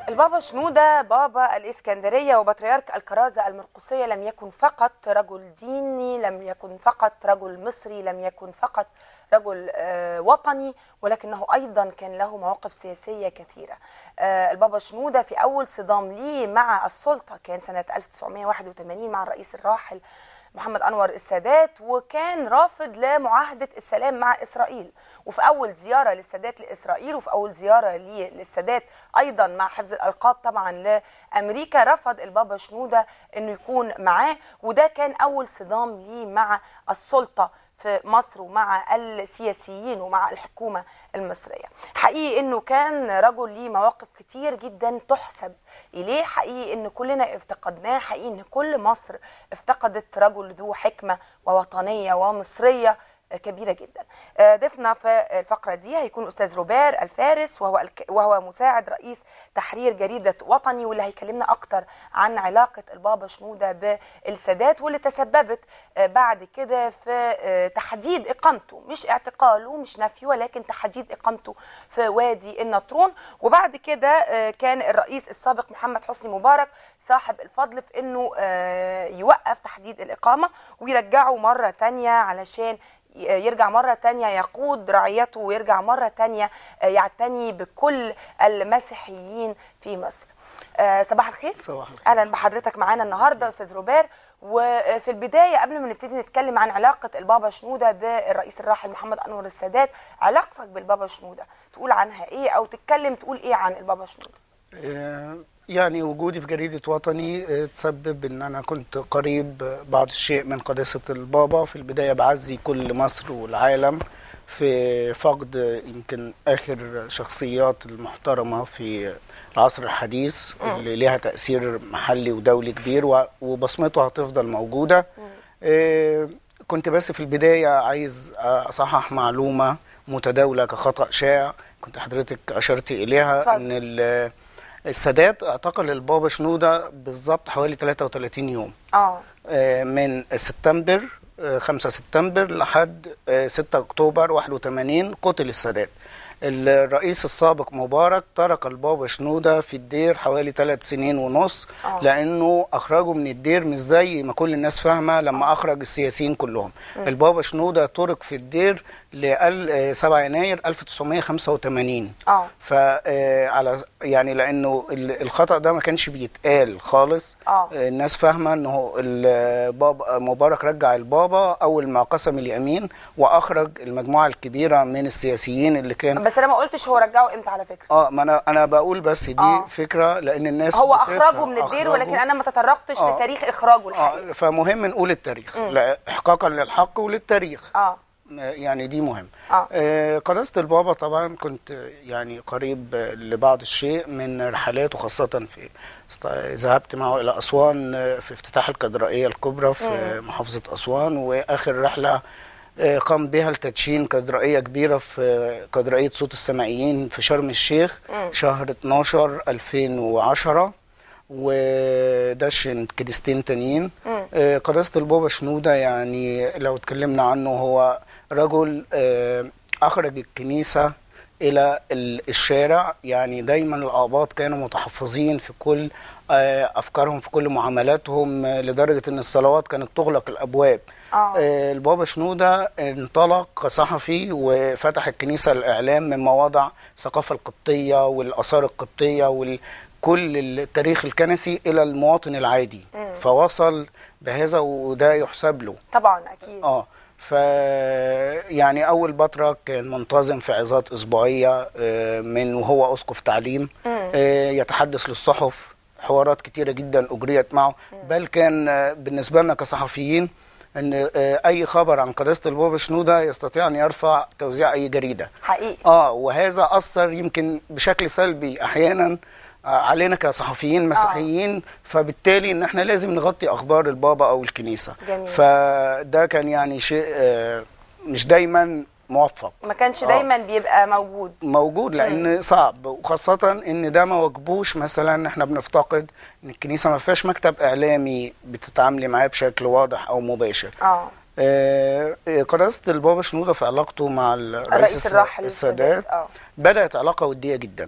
البابا شنودة بابا الإسكندرية وبطريرك الكرازة المرقسية لم يكن فقط رجل ديني، لم يكن فقط رجل مصري، لم يكن فقط رجل وطني، ولكنه أيضا كان له مواقف سياسية كثيرة. البابا شنودة في أول صدام ليه مع السلطة كان سنة 1981 مع الرئيس الراحل محمد أنور السادات، وكان رافض لمعاهدة السلام مع إسرائيل. وفي أول زيارة للسادات لإسرائيل وفي أول زيارة للسادات أيضا مع حفظ الألقاب طبعا لأمريكا، رفض البابا شنودة أنه يكون معاه، وده كان أول صدام ليه مع السلطة في مصر ومع السياسيين ومع الحكومة المصرية. حقيقي انه كان رجل ليه مواقف كتير جدا تحسب اليه، حقيقي ان كلنا افتقدناه، حقيقي ان كل مصر افتقدت رجل ذو حكمة ووطنية ومصرية كبيرة جدا. ضيفنا في الفقرة دي هيكون أستاذ روبير الفارس، وهو مساعد رئيس تحرير جريدة وطني، واللي هيكلمنا أكتر عن علاقة البابا شنودة بالسادات، واللي تسببت بعد كده في تحديد إقامته، مش اعتقاله مش نفيه، ولكن تحديد إقامته في وادي النطرون. وبعد كده كان الرئيس السابق محمد حسني مبارك صاحب الفضل في انه يوقف تحديد الإقامة ويرجعه مرة تانية علشان يرجع مرة تانية يقود رعيته، ويرجع مرة تانية يعتني بكل المسيحيين في مصر. صباح الخير. صباح الخير. أهلا بحضرتك معانا النهاردة أستاذ روبير. وفي البداية قبل ما نبتدي نتكلم عن علاقة البابا شنودة بالرئيس الراحل محمد أنور السادات، علاقتك بالبابا شنودة تقول عنها إيه، أو تتكلم تقول إيه عن البابا شنودة؟ يعني وجودي في جريدة وطني تسبب ان انا كنت قريب بعض الشيء من قداسة البابا. في البداية بعزي كل مصر والعالم في فقد يمكن اخر شخصيات المحترمة في العصر الحديث اللي ليها تأثير محلي ودولي كبير، وبصمته هتفضل موجودة. كنت بس في البداية عايز اصحح معلومة متداولة كخطأ شائع كنت حضرتك اشرت اليها، ان السادات اعتقل البابا شنودة بالظبط حوالي 33 يوم. من سبتمبر 5 سبتمبر لحد 6 اكتوبر 81 قتل السادات. الرئيس السابق مبارك ترك البابا شنودة في الدير حوالي 3 سنين ونص، لانه اخرجه من الدير مش زي ما كل الناس فاهمه لما اخرج السياسيين كلهم. البابا شنودة ترك في الدير ل 7 يناير 1985. على يعني لانه الخطأ ده ما كانش بيتقال خالص. الناس فاهمه انه البابا مبارك رجع البابا اول ما قسم اليمين واخرج المجموعه الكبيره من السياسيين اللي كان. بس انا ما قلتش هو رجعه امتى على فكره. ما انا بقول بس دي فكره، لان الناس هو اخرجه من الدير، ولكن انا ما تطرقتش لتاريخ اخراجه الحقيقي. فمهم نقول التاريخ احقاقا للحق وللتاريخ. يعني دي مهم. قداسة البابا طبعا كنت يعني قريب لبعض الشيء من رحلاته، خاصة في ذهبت معه إلى أسوان في افتتاح الكاتدرائية الكبرى في محافظة أسوان، وآخر رحلة قام بها لتدشين كاتدرائية كبيرة في كاتدرائية صوت السمائيين في شرم الشيخ شهر 12 2010، ودشن كنيستين تانيين. قداسة البابا شنودة يعني لو اتكلمنا عنه هو رجل أخرج الكنيسة إلى الشارع. يعني دايما الآباط كانوا متحفظين في كل أفكارهم في كل معاملاتهم، لدرجة أن الصلوات كانت تغلق الأبواب. البابا شنودة انطلق كصحفي وفتح الكنيسة للإعلام من مواضع الثقافة القبطية والآثار القبطية وكل التاريخ الكنسي إلى المواطن العادي. فوصل بهذا وده يحسب له طبعا أكيد. يعني أول بطرك كان منتظم في عظات أسبوعية من وهو أسقف تعليم، يتحدث للصحف، حوارات كتيرة جدا أجريت معه. بل كان بالنسبة لنا كصحفيين أن أي خبر عن قداسة البابا شنودة يستطيع أن يرفع توزيع أي جريدة حقيقي. وهذا أثر يمكن بشكل سلبي أحيانا علينا كصحفيين مسيحيين، فبالتالي ان احنا لازم نغطي اخبار البابا او الكنيسه. جميل. فده كان يعني شيء مش دايما موفق، ما كانش دايما بيبقى موجود لان صعب، وخاصه ان ده ما واجبوش. مثلا احنا بنفتقد ان الكنيسه ما فيهاش مكتب اعلامي بتتعاملي معاه بشكل واضح او مباشر. قداسة البابا شنودة في علاقته مع الرئيس الراحل السادات بدأت علاقة ودية جدا.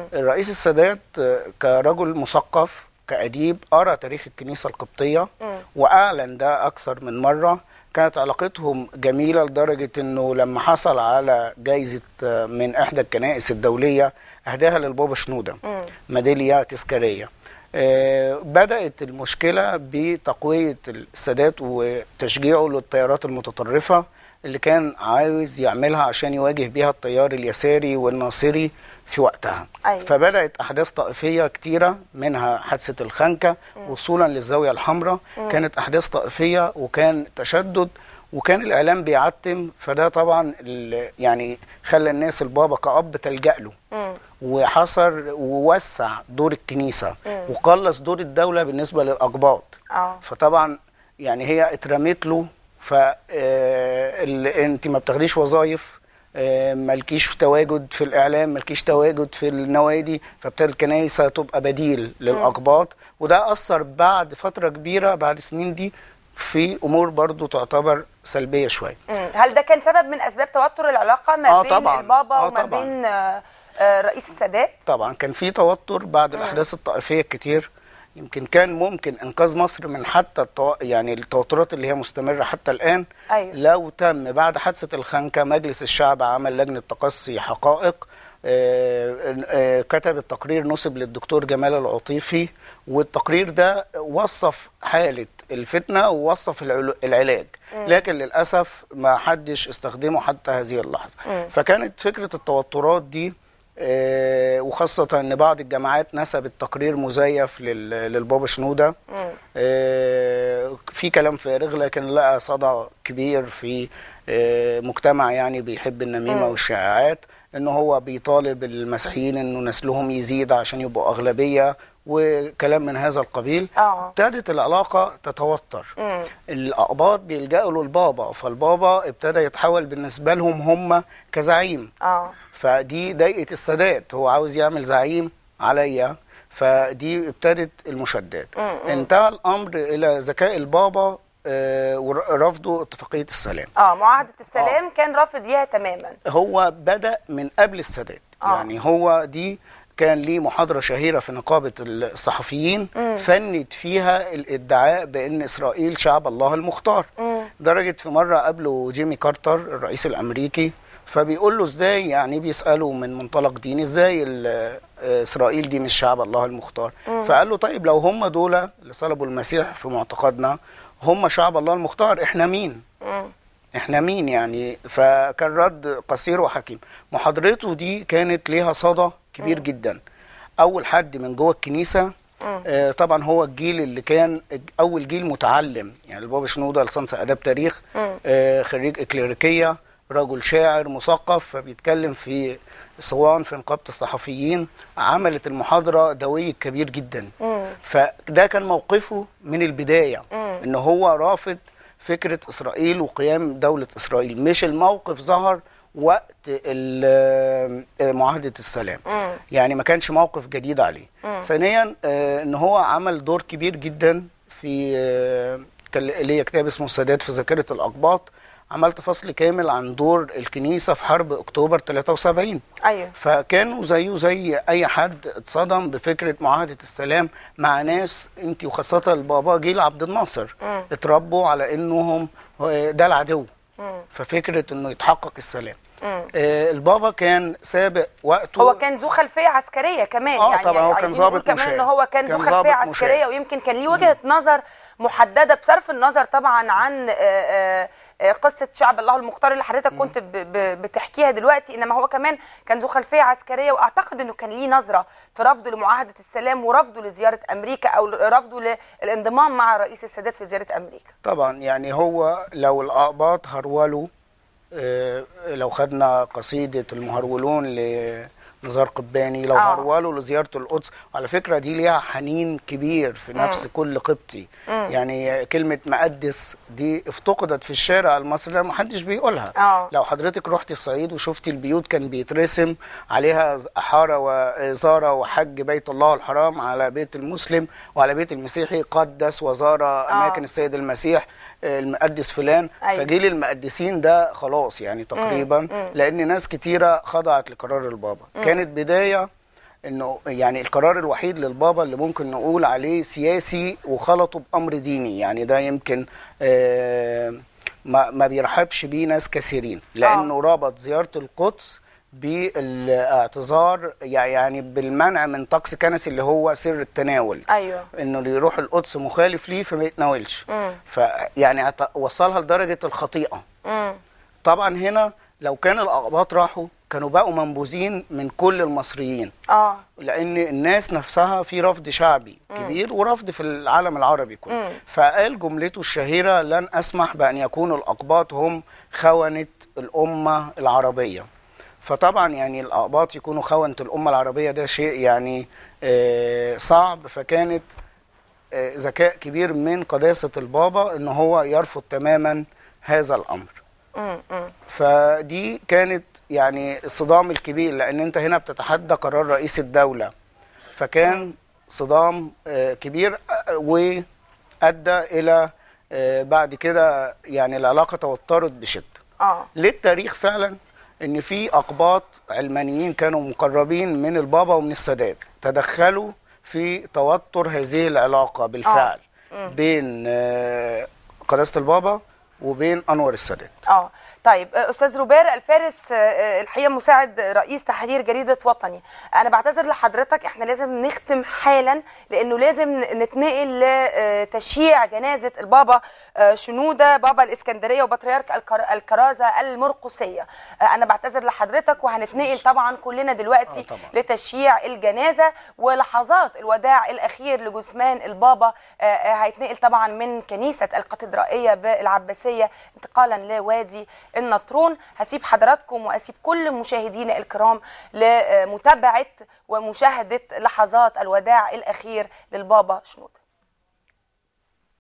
الرئيس السادات كرجل مثقف كأديب قرأ تاريخ الكنيسة القبطية وأعلن ده أكثر من مرة. كانت علاقتهم جميلة لدرجة أنه لما حصل على جايزة من إحدى الكنائس الدولية أهداها للبابا شنودة ميدالية تذكارية. بدأت المشكلة بتقوية السادات وتشجيعه للتيارات المتطرفة اللي كان عاوز يعملها عشان يواجه بيها التيار اليساري والناصري في وقتها. أيوة. فبدأت أحداث طائفية كتيرة، منها حادثة الخنكة وصولا للزاوية الحمراء. كانت أحداث طائفية وكان تشدد وكان الإعلام بيعتم، فده طبعا يعني خلى الناس البابا كأب تلجأ له وحصر ووسع دور الكنيسة وقلص دور الدولة بالنسبة للأقباط. فطبعا يعني هي اترمت له، فانت ما بتاخديش وظائف، مالكيش تواجد في الاعلام، مالكيش تواجد في النوادي، فابتدى الكنائس تبقى بديل للاقباط. وده اثر بعد فتره كبيره بعد السنين دي في امور برضو تعتبر سلبيه شويه. هل ده كان سبب من اسباب توتر العلاقه ما بين طبعًا. البابا وما بين رئيس السادات؟ طبعا كان في توتر بعد الاحداث الطائفيه الكتير. يمكن كان ممكن انقاذ مصر من حتى يعني التوترات اللي هي مستمره حتى الان. أيوة. لو تم بعد حادثه الخنكه مجلس الشعب عمل لجنه تقصي حقائق، كتب التقرير نسب للدكتور جمال العطيفي، والتقرير ده وصف حاله الفتنه ووصف العلاج. لكن للاسف ما حدش استخدمه حتى هذه اللحظه. فكانت فكره التوترات دي، وخاصة ان بعض الجامعات نسبت تقرير مزيف للبابا شنودة. في كلام فارغ لكن لقى صدى كبير في مجتمع يعني بيحب النميمة والشائعات، ان هو بيطالب المسيحيين انه نسلهم يزيد عشان يبقوا اغلبية وكلام من هذا القبيل. ابتدت العلاقة تتوتر. الأقباط بيلجأوا للبابا، فالبابا ابتدى يتحول بالنسبة لهم هم كزعيم. فدي ضايقت السادات، هو عاوز يعمل زعيم عليا، فدي ابتدت المشادات. انتهى الأمر إلى ذكاء البابا ورفضوا اتفاقية السلام. معاهدة السلام كان رافض ليها تماما. هو بدأ من قبل السادات. يعني هو دي كان ليه محاضرة شهيرة في نقابة الصحفيين فند فيها الادعاء بأن إسرائيل شعب الله المختار. درجة في مرة قابله جيمي كارتر الرئيس الأمريكي، فبيقول له ازاي، يعني بيسأله من منطلق ديني، ازاي إسرائيل دي مش شعب الله المختار؟ فقال له طيب لو هم دول اللي صلبوا المسيح في معتقدنا هم شعب الله المختار، احنا مين؟ احنا مين يعني؟ فكان رد قصير وحكيم. محاضرته دي كانت ليها صدى كبير جدا. اول حد من جوه الكنيسه طبعا هو الجيل اللي كان اول جيل متعلم، يعني البابا شنودة لصنص اداب تاريخ، خريج اكليريكيه، رجل شاعر مثقف، فبيتكلم في اسوان في نقابه الصحفيين. عملت المحاضره دوي كبير جدا. فده كان موقفه من البدايه، ان هو رافض فكرة إسرائيل وقيام دولة إسرائيل. مش الموقف ظهر وقت معاهدة السلام، يعني ما كانش موقف جديد عليه. ثانيا ان هو عمل دور كبير جدا في اللي هي كتاب اسمه السادات في ذاكرة الأقباط. عملت فصل كامل عن دور الكنيسة في حرب أكتوبر 73. أيوة. فكانوا زيه زي أي حد اتصدم بفكرة معاهدة السلام مع ناس انت وخاصة البابا جيل عبد الناصر اتربوا على انهم ده العدو. ففكرة انه يتحقق السلام. البابا كان سابق وقته. هو كان ذو خلفيه عسكريه كمان. يعني طبعا هو كان ضابط كمان ان هو كان ذو خلفيه عسكريه، ويمكن كان ليه وجهه نظر محدده بصرف النظر طبعا عن قصه شعب الله المختار اللي حضرتك كنت بتحكيها دلوقتي، انما هو كمان كان ذو خلفيه عسكريه، واعتقد انه كان ليه نظره في رفضه لمعاهده السلام ورفضه لزياره امريكا او رفضه للانضمام مع رئيس السادات في زياره امريكا. طبعا يعني هو لو الاقباط هرولوا، لو خدنا قصيده المهرولون لنزار قباني، لو هرولوا لزياره القدس، على فكره دي ليها حنين كبير في نفس كل قبطي. يعني كلمه مقدس دي افتقدت في الشارع المصري، ما حدش بيقولها. لو حضرتك رحتي الصعيد وشفتي البيوت كان بيترسم عليها حاره وزاره وحج بيت الله الحرام على بيت المسلم، وعلى بيت المسيحي قدس وزاره اماكن السيد المسيح المقدس فلان. فجيل المقدسين ده خلاص يعني تقريبا، لان ناس كتيره خضعت لقرار البابا. كانت بدايه انه يعني القرار الوحيد للبابا اللي ممكن نقول عليه سياسي وخلطه بامر ديني، يعني ده يمكن ما بيرحبش بيه ناس كثيرين، لانه ربط زياره القدس بالاعتذار، يعني بالمنع من طقس كنسي اللي هو سر التناول. ايوه، انه اللي يروح القدس مخالف ليه فما يتناولش. فيعني وصلها لدرجه الخطيئه. طبعا هنا لو كان الاقباط راحوا كانوا بقوا منبوذين من كل المصريين. لان الناس نفسها في رفض شعبي كبير ورفض في العالم العربي كله. فقال جملته الشهيره: لن اسمح بان يكون الاقباط هم خونه الامه العربيه. فطبعا يعني الاقباط يكونوا خونه الامه العربيه ده شيء يعني صعب. فكانت ذكاء كبير من قداسه البابا ان هو يرفض تماما هذا الامر. فدي كانت يعني الصدام الكبير، لان انت هنا بتتحدى قرار رئيس الدولة، فكان صدام كبير وادى الى بعد كده يعني العلاقة توترت بشدة. للتاريخ فعلا ان في اقباط علمانيين كانوا مقربين من البابا ومن السادات تدخلوا في توتر هذه العلاقة بالفعل بين قداسة البابا وبين انور السادات. طيب استاذ روبير الفارس، الحقيقه مساعد رئيس تحرير جريده وطني، انا بعتذر لحضرتك، احنا لازم نختم حالا لانه لازم نتنقل لتشييع جنازه البابا شنوده بابا الاسكندريه وبطريرك الكرازه المرقسيه. انا بعتذر لحضرتك وهنتنقل طبعا كلنا دلوقتي لتشييع الجنازه ولحظات الوداع الاخير لجثمان البابا. هيتنقل طبعا من كنيسه الكاتدرائيه بالعباسيه انتقالا لوادي النطرون. هسيب حضراتكم واسيب كل مشاهدينا الكرام لمتابعه ومشاهده لحظات الوداع الاخير للبابا شنوده.